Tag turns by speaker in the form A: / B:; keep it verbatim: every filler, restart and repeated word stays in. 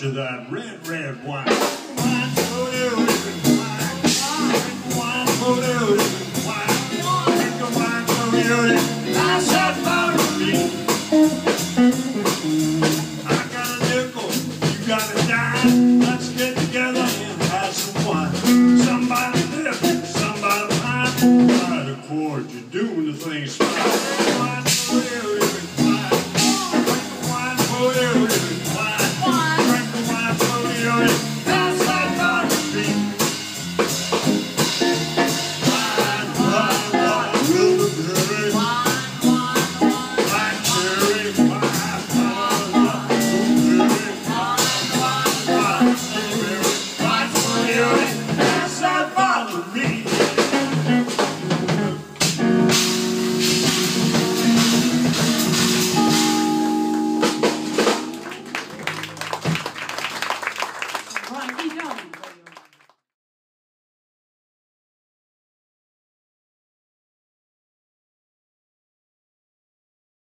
A: bunch of that red, red wine. WineSpodeeOdee, wine. WineSpodeeOdee, wine. Drink a WineSpodeeOdee, that's that bottle of me. I got a nickel, you got a dime. Let's get together and have some wine. Somebody left, somebody behind. Right accord, you're doing the things fine.